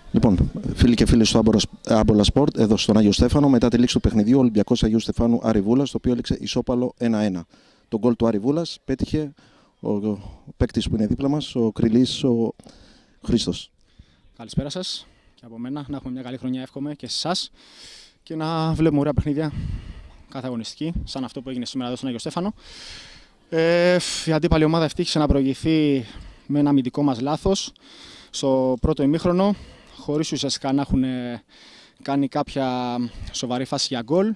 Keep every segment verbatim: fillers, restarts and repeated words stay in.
Λοιπόν, φίλοι και φίλοι στο Άμπολα Σπορτ, εδώ στον Άγιο Στέφανο, μετά τη λήξη του παιχνιδιού, ο Ολυμπιακός Αγίου Στεφάνου Άρη Βούλας, το οποίο έληξε ισόπαλο ένα ένα. Τον γκολ του Άρη Βούλας πέτυχε ο, ο παίκτης που είναι δίπλα μας, ο Κρυλής, ο Χρήστος. Καλησπέρα σας και από μένα. Να έχουμε μια καλή χρονιά, εύχομαι και σε εσάς και να βλέπουμε ωραία παιχνίδια κάθε αγωνιστική, σαν αυτό που έγινε σήμερα εδώ στον Άγιο Στέφανο. Ε, η αντίπαλη ομάδα ευτύχησε να προηγηθεί με ένα αμυντικό μας λάθος στο πρώτο ημίχρονο, χωρίς ουσιαστικά να έχουν κάνει κάποια σοβαρή φάση για γκολ.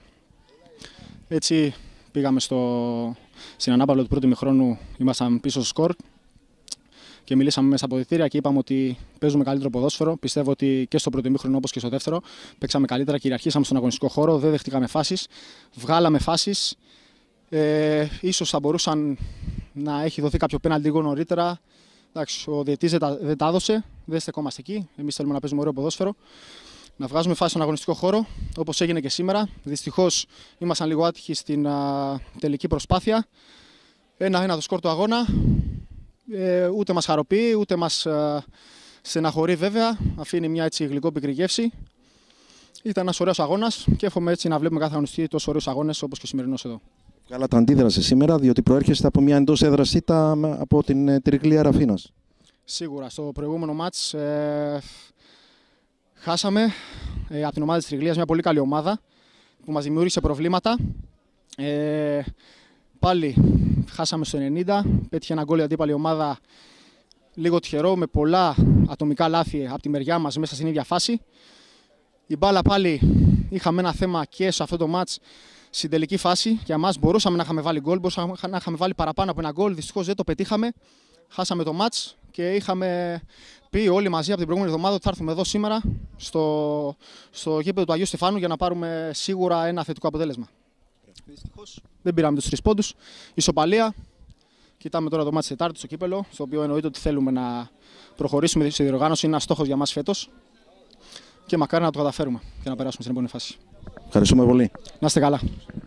Έτσι πήγαμε στο... στην ανάπαυλο του πρώτου ημιχρόνου, ήμασταν πίσω στο σκορ και μιλήσαμε μέσα από αποδυτήρια και είπαμε ότι παίζουμε καλύτερο ποδόσφαιρο. Πιστεύω ότι και στο πρώτο ημίχρονο όπως και στο δεύτερο παίξαμε καλύτερα, κυριαρχήσαμε στον αγωνιστικό χώρο, δεν δεχτήκαμε φάσεις, βγάλαμε φάσεις. Ε, ίσως θα μπορούσαν να έχει δοθεί κάποιο πέναλτι λίγο νωρίτερα. Εντάξει, ο διαιτητής δεν τα, δεν τα έδωσε, δεν στεκόμαστε εκεί. Εμείς θέλουμε να παίζουμε ωραίο ποδόσφαιρο, να βγάζουμε φάση στον αγωνιστικό χώρο, όπως έγινε και σήμερα. Δυστυχώς ήμασταν λίγο άτυχοι στην α, τελική προσπάθεια. Ένα-ένα το σκορ του αγώνα. Ε, ούτε μας χαροποιεί, ούτε μας α, στεναχωρεί βέβαια. Αφήνει μια έτσι γλυκόπικρη γεύση. Ήταν ένας ωραίος αγώνας και εύχομαι έτσι να βλέπουμε κάθε αγωνιστή τόσο ωραίους αγώνες όπως και ο σημερινός εδώ. Βγάλατε αντίδραση σήμερα, διότι προέρχεστε από μια εντός έδρας ήττα από την Τριγλία Ραφίνας. Σίγουρα, στο προηγούμενο μάτς ε, χάσαμε ε, από την ομάδα της Τριγλίας, μια πολύ καλή ομάδα που μας δημιούργησε προβλήματα. Ε, πάλι χάσαμε στο ενενήντα, πέτυχε ένα γκολ η αντίπαλη ομάδα λίγο τυχερό, με πολλά ατομικά λάθη από τη μεριά μας μέσα στην ίδια φάση. Η μπάλα πάλι είχαμε ένα θέμα και σε αυτό το μάτς. Στην τελική φάση για μας μπορούσαμε να είχαμε βάλει γκολ, μπορούσαμε να είχαμε βάλει παραπάνω από ένα γκολ. Δυστυχώς δεν το πετύχαμε. Χάσαμε το μάτς και είχαμε πει όλοι μαζί από την προηγούμενη εβδομάδα ότι θα έρθουμε εδώ σήμερα στο, στο γήπεδο του Αγίου Στεφάνου για να πάρουμε σίγουρα ένα θετικό αποτέλεσμα. Δυστυχώς δεν πήραμε τους τρεις πόντους. Ισοπαλία. Κοιτάμε τώρα το μάτς της Τετάρτης στο κύπελο, στο οποίο εννοείται ότι θέλουμε να προχωρήσουμε στη διοργάνωση. Είναι ένας στόχος για μας φέτος και μακάρι να το καταφέρουμε και να περάσουμε στην επόμενη φάση. Ευχαριστούμε πολύ. Να είστε καλά.